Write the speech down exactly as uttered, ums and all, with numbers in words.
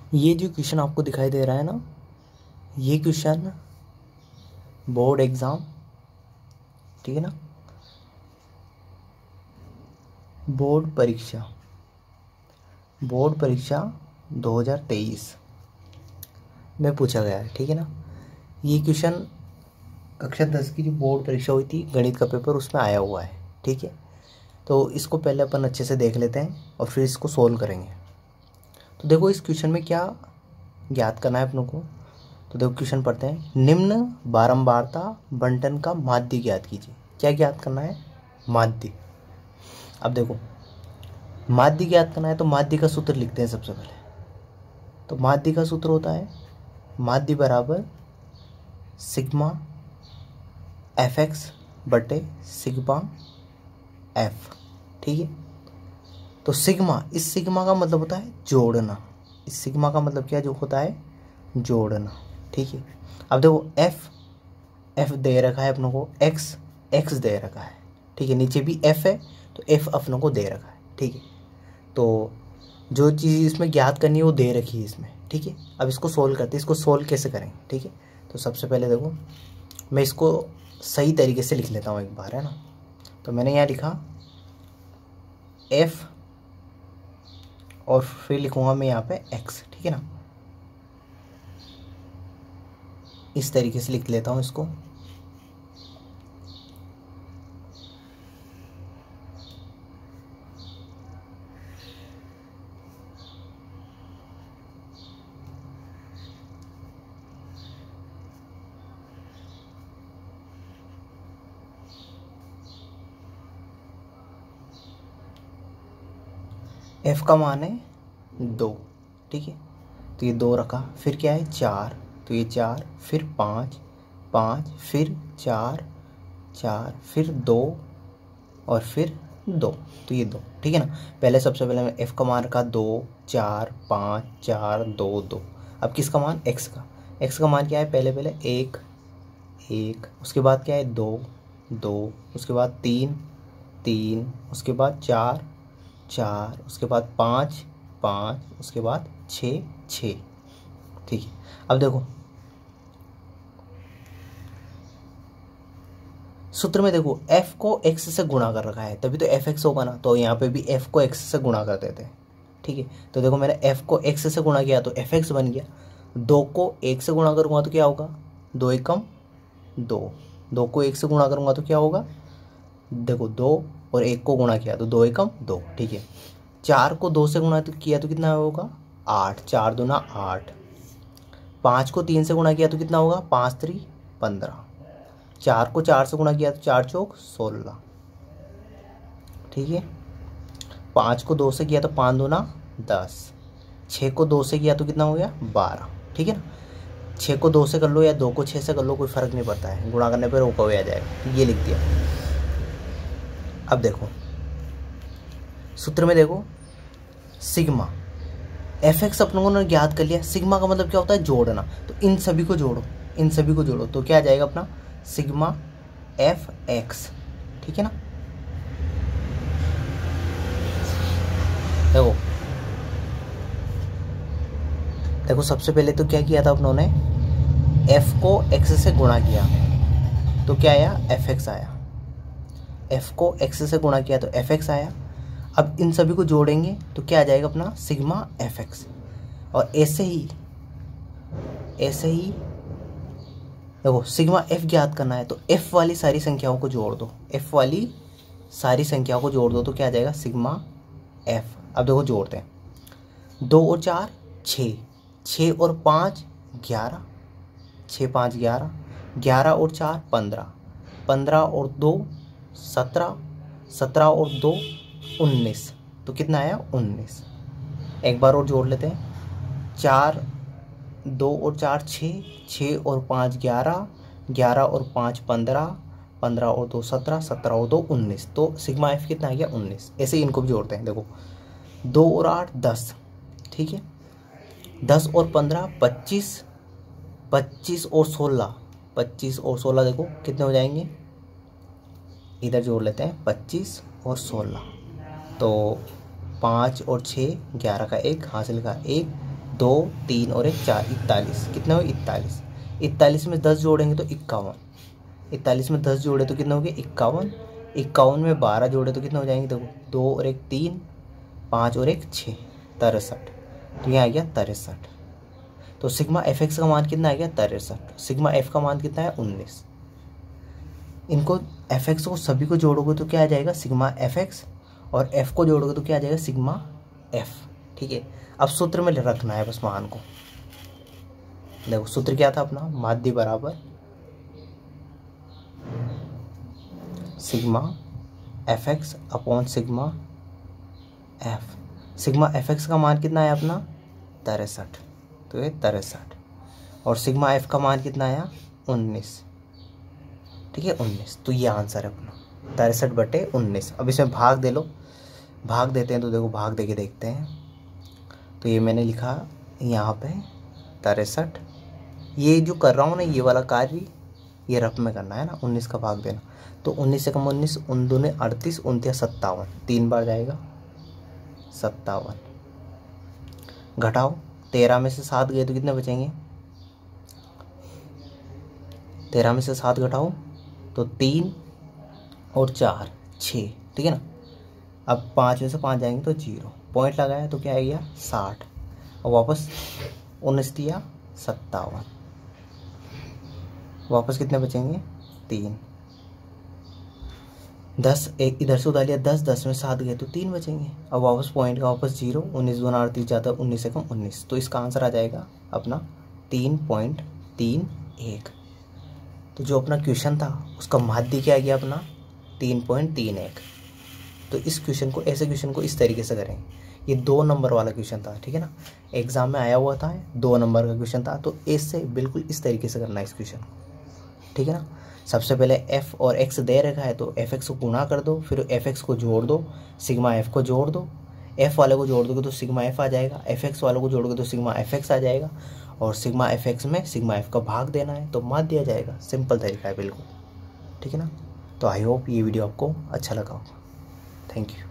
ये जो क्वेश्चन आपको दिखाई दे रहा है ना, ये क्वेश्चन बोर्ड एग्ज़ाम, ठीक है ना, बोर्ड परीक्षा बोर्ड परीक्षा दो हज़ार तेईस में पूछा गया है, ठीक है ना। ये क्वेश्चन कक्षा दस की जो बोर्ड परीक्षा हुई थी, गणित का पेपर, उसमें आया हुआ है, ठीक है। तो इसको पहले अपन अच्छे से देख लेते हैं और फिर इसको सोल्व करेंगे। तो देखो इस क्वेश्चन में क्या ज्ञात करना है अपनों को। तो देखो क्वेश्चन पढ़ते हैं। निम्न बारंबारता बंटन का माध्य ज्ञात कीजिए। क्या ज्ञात करना है? माध्य। अब देखो माध्य ज्ञात करना है तो माध्य का सूत्र लिखते हैं सबसे पहले। तो माध्य का सूत्र होता है माध्य बराबर सिग्मा एफ एक्स बटे सिग्मा एफ, ठीक है। तो सिग्मा, इस सिग्मा का मतलब होता है जोड़ना। इस सिग्मा का मतलब क्या जो होता है? जोड़ना, ठीक है। अब देखो एफ एफ दे रखा है अपनों को, एक्स एक्स दे रखा है, ठीक है। नीचे भी एफ है तो एफ अपनों को दे रखा है, ठीक है। तो जो चीज़ इसमें ज्ञात करनी है वो दे रखी है इसमें, ठीक है। अब इसको सोल्व करते हैं। इसको सोल्व कैसे करेंगे, ठीक है। तो सबसे पहले देखो मैं इसको सही तरीके से लिख लेता हूँ एक बार, है ना। तो मैंने यहाँ लिखा एफ और फिर लिखूंगा मैं यहाँ पे एक्स, ठीक है ना। इस तरीके से लिख लेता हूँ इसको। एफ का मान है दो, ठीक है। तो ये दो रखा, फिर क्या है चार, तो ये चार, फिर पाँच पाँच, फिर चार चार, फिर दो और फिर दो, तो ये दो, ठीक है ना। पहले सबसे पहले मैं एफ का मान रखा दो, चार, पाँच, चार, दो, दो। अब किसका मान? एक्स का। एक्स का मान क्या है? पहले पहले एक एक, उसके बाद क्या है दो दो, उसके बाद तीन तीन, उसके बाद चार चार, उसके बाद पाँच पाँच, उसके बाद छः छः, ठीक है। अब देखो सूत्र में देखो f को x से गुणा कर रखा है, तभी तो एफ एक्स होगा ना। तो यहाँ पे भी f को x से गुणा कर देते हैं, ठीक है। तो देखो मैंने f को x से गुणा किया तो एफ एक्स बन गया। दो को एक से गुणा करूँगा तो क्या होगा? दो एकम दो। दो को एक से गुणा करूँगा तो क्या होगा? देखो दो और एक को गुणा किया तो दो एकम दो, ठीक है। चार को दो से गुणा तो किया तो कितना होगा? आठ। चार दूना आठ। पाँच को तीन से गुणा किया तो कितना होगा? पाँच त्री पंद्रह। चार को चार से गुणा किया तो चार चौक सोलह, ठीक है। पाँच को दो से किया तो पाँच दूना दस। छः को दो से किया तो कितना हो गया? बारह, ठीक है ना। छः को दो से कर लो या दो को छः से कर लो, कोई फ़र्क नहीं पड़ता है, गुणा करने पर रोका हुआ आ जाएगा। ये लिख दिया। अब देखो सूत्र में देखो सिग्मा एफ एक्स अपनों ने ज्ञात कर लिया। सिग्मा का मतलब क्या होता है? जोड़ना। तो इन सभी को जोड़ो, इन सभी को जोड़ो तो क्या आ जाएगा अपना? सिग्मा एफ एक्स, ठीक है ना। देखो देखो सबसे पहले तो क्या किया था अपनों ने? f को x से गुणा किया तो क्या आया? एफ एक्स आया। f को x से गुणा किया तो एफ एक्स आया। अब इन सभी को जोड़ेंगे तो क्या आ जाएगा अपना? Sigma f x. और ऐसे ही ऐसे ही देखो सिग्मा f ज्ञात करना है तो f वाली सारी संख्याओं को जोड़ दो। f वाली सारी संख्याओं को जोड़ दो तो क्या आ जाएगा? Sigma f। अब देखो जोड़ते हैं। दो और चार छः, छः और पाँच ग्यारह, छः पाँच ग्यारह, ग्यारह और चार पंद्रह, पंद्रह और दो सत्रह, सत्रह और दो उन्नीस, तो कितना आया? उन्नीस। एक बार और जोड़ लेते हैं। चार दो और चार छः, छः और पाँच ग्यारह, ग्यारह और पाँच पंद्रह, पंद्रह और दो सत्रह, सत्रह और दो उन्नीस, तो सिग्मा एफ कितना आ गया? उन्नीस। ऐसे ही इनको भी जोड़ते हैं। देखो दो और आठ दस, ठीक है। दस और पंद्रह पच्चीस, पच्चीस और सोलह, पच्चीस और सोलह देखो कितने हो जाएंगे? इधर जोड़ लेते हैं पच्चीस और सोलह, तो पाँच और छः ग्यारह का एक हासिल का एक, दो तीन और एक चार, इकतालीस। कितने हुए? इकतालीस। इकतालीस में दस जोड़ेंगे तो इक्यावन। इकतालीस में दस जोड़े तो कितने हो गए? इक्यावन। इक्यावन में बारह जोड़े तो कितने हो जाएंगे? देखो, दो और एक तीन, पाँच और एक छः, तिरसठ। तो यहाँ आ गया तिरसठ। तो सिग्मा एफ एक्स का मान कितना आ गया? तिरसठ। सिग्मा एफ का मान कितना है? उन्नीस। इनको एफ एक्स को सभी को जोड़ोगे तो क्या आ जाएगा? Sigma f x. और एफ को जोड़ोगे तो क्या आ जाएगा? Sigma f. ठीक है, अब सूत्र में रखना है बस मान को। देखो सूत्र क्या था अपना? माध्य बराबर sigma f x upon sigma f. Sigma f x का मान कितना है अपना? तिरसठ। तो ये तिरसठ। और सिग्मा एफ का मान कितना आया? उन्नीस। ठीक है, उन्नीस। तो ये आंसर है अपना, तिरसठ बटे उन्नीस। अब इसमें भाग दे लो। भाग देते हैं तो देखो, भाग दे के देखते हैं। तो ये मैंने लिखा यहाँ पे तिरसठ। ये जो कर रहा हूँ ना, ये वाला कार्य ये रफ में करना है ना, उन्नीस का भाग देना। तो उन्नीस से कम उन्नीस, उन दूने अड़तीस, उनतीस सत्तावन, तीन बार जाएगा सत्तावन। घटाओ, तेरह में से सात गए तो कितने बचेंगे? तेरह में से सात घटाओ तो तीन और चार छः। ठीक है ना। अब पाँच में से पाँच जाएंगे तो जीरो, पॉइंट लगाया तो क्या आ गया? साठ। और वापस उन्नीस दिया सत्तावन, वापस कितने बचेंगे? तीन। दस एक इधर से उधार लिया, दस, दस में सात गए तो तीन बचेंगे। अब वापस पॉइंट का वापस जीरो, उन्नीस दूना अड़तीस जाता है, उन्नीस से कम उन्नीस। तो इसका आंसर आ जाएगा अपना तीन पॉइंट तीन एक। तो जो अपना क्वेश्चन था उसका माध्य क्या आ गया अपना? तीन पॉइंट तीन एक। तो इस क्वेश्चन को, ऐसे क्वेश्चन को इस तरीके से करें। ये दो नंबर वाला क्वेश्चन था, ठीक है ना, एग्जाम में आया हुआ था, दो नंबर का क्वेश्चन था। तो इससे बिल्कुल इस तरीके से करना है इस क्वेश्चन को, ठीक है ना। सबसे पहले f और x दे रखा है तो एफ एक्स को गुणा कर दो, फिर एफ एक्स को जोड़ दो, सिग्मा f को जोड़ दो। f वाले को जोड़ दोगे तो सिग्मा f आ जाएगा, एफ एक्स वालों को जोड़ोगे तो सिग्मा एफ एक्स आ जाएगा, और सिग्मा एफ एक्स में सिग्मा f का भाग देना है तो माध्य दिया जाएगा। सिंपल तरीका है बिल्कुल, ठीक है ना। तो आई होप ये वीडियो आपको अच्छा लगा होगा। Thank you.